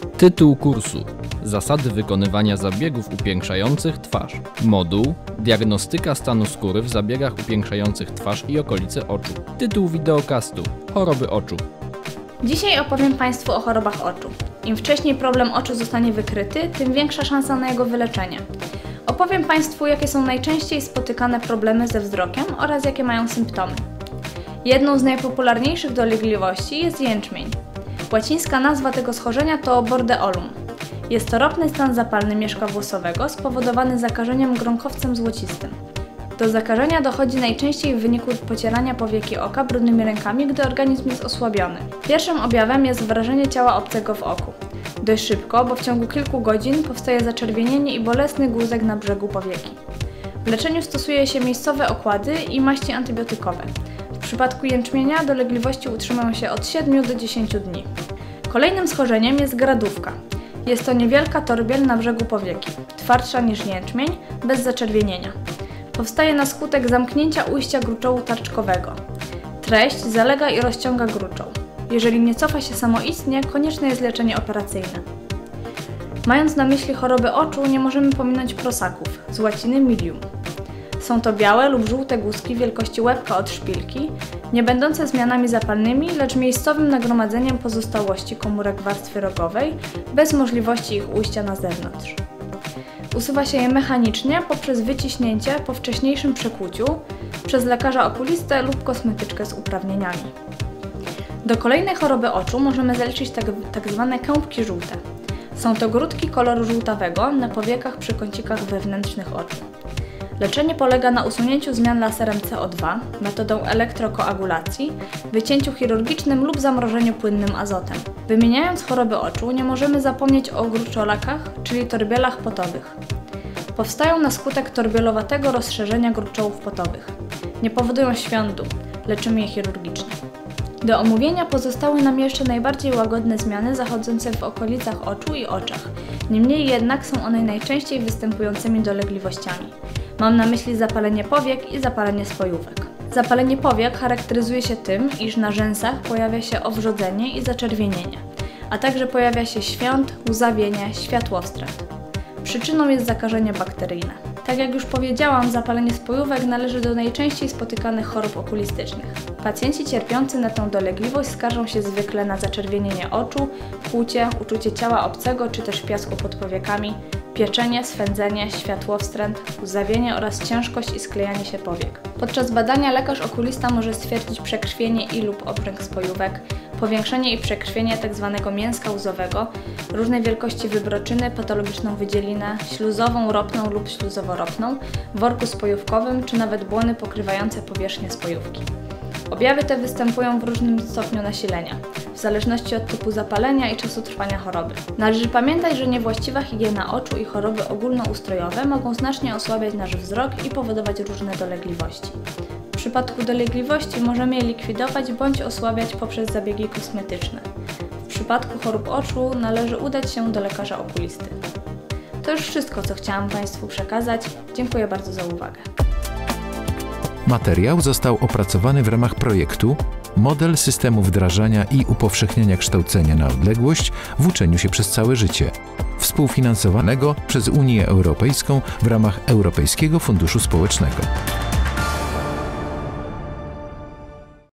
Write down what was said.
Tytuł kursu: Zasady wykonywania zabiegów upiększających twarz. Moduł: Diagnostyka stanu skóry w zabiegach upiększających twarz i okolice oczu. Tytuł wideokastu: Choroby oczu. Dzisiaj opowiem Państwu o chorobach oczu. Im wcześniej problem oczu zostanie wykryty, tym większa szansa na jego wyleczenie. Opowiem Państwu, jakie są najczęściej spotykane problemy ze wzrokiem oraz jakie mają symptomy. Jedną z najpopularniejszych dolegliwości jest jęczmień. Łacińska nazwa tego schorzenia to bordeolum. Jest to ropny stan zapalny mieszka włosowego spowodowany zakażeniem gronkowcem złocistym. Do zakażenia dochodzi najczęściej w wyniku pocierania powieki oka brudnymi rękami, gdy organizm jest osłabiony. Pierwszym objawem jest wrażenie ciała obcego w oku. Dość szybko, bo w ciągu kilku godzin powstaje zaczerwienienie i bolesny guzek na brzegu powieki. W leczeniu stosuje się miejscowe okłady i maści antybiotykowe. W przypadku jęczmienia dolegliwości utrzymują się od 7 do 10 dni. Kolejnym schorzeniem jest gradówka. Jest to niewielka torbiel na brzegu powieki, twardsza niż jęczmień, bez zaczerwienienia. Powstaje na skutek zamknięcia ujścia gruczołu tarczkowego. Treść zalega i rozciąga gruczoł. Jeżeli nie cofa się samoistnie, konieczne jest leczenie operacyjne. Mając na myśli choroby oczu, nie możemy pominąć prosaków, z łaciny milium. Są to białe lub żółte guzki wielkości łebka od szpilki, nie będące zmianami zapalnymi, lecz miejscowym nagromadzeniem pozostałości komórek warstwy rogowej, bez możliwości ich ujścia na zewnątrz. Usuwa się je mechanicznie poprzez wyciśnięcie po wcześniejszym przekłuciu przez lekarza okulistę lub kosmetyczkę z uprawnieniami. Do kolejnej choroby oczu możemy zaliczyć tak zwane kępki żółte. Są to grudki koloru żółtawego na powiekach przy kącikach wewnętrznych oczu. Leczenie polega na usunięciu zmian laserem CO2, metodą elektrokoagulacji, wycięciu chirurgicznym lub zamrożeniu płynnym azotem. Wymieniając choroby oczu, nie możemy zapomnieć o gruczolakach, czyli torbielach potowych. Powstają na skutek torbielowatego rozszerzenia gruczołów potowych. Nie powodują świądu, leczymy je chirurgicznie. Do omówienia pozostały nam jeszcze najbardziej łagodne zmiany zachodzące w okolicach oczu i oczach. Niemniej jednak są one najczęściej występującymi dolegliwościami. Mam na myśli zapalenie powiek i zapalenie spojówek. Zapalenie powiek charakteryzuje się tym, iż na rzęsach pojawia się owrzodzenie i zaczerwienienie, a także pojawia się świąt, łzawienie, światłowstręt. Przyczyną jest zakażenie bakteryjne. Tak jak już powiedziałam, zapalenie spojówek należy do najczęściej spotykanych chorób okulistycznych. Pacjenci cierpiący na tę dolegliwość skarżą się zwykle na zaczerwienienie oczu, kłucie, uczucie ciała obcego czy też piasku pod powiekami, pieczenie, swędzenie, światłowstręt, łzawienie oraz ciężkość i sklejanie się powiek. Podczas badania lekarz okulista może stwierdzić przekrwienie i lub obręk spojówek, powiększenie i przekrwienie tzw. mięska łzowego, różnej wielkości wybroczyny, patologiczną wydzielinę, śluzową, ropną lub śluzowo-ropną, w worku spojówkowym czy nawet błony pokrywające powierzchnię spojówki. Objawy te występują w różnym stopniu nasilenia, w zależności od typu zapalenia i czasu trwania choroby. Należy pamiętać, że niewłaściwa higiena oczu i choroby ogólnoustrojowe mogą znacznie osłabiać nasz wzrok i powodować różne dolegliwości. W przypadku dolegliwości możemy je likwidować bądź osłabiać poprzez zabiegi kosmetyczne. W przypadku chorób oczu należy udać się do lekarza okulisty. To już wszystko, co chciałam Państwu przekazać. Dziękuję bardzo za uwagę. Materiał został opracowany w ramach projektu Model systemu wdrażania i upowszechniania kształcenia na odległość w uczeniu się przez całe życie, współfinansowanego przez Unię Europejską w ramach Europejskiego Funduszu Społecznego.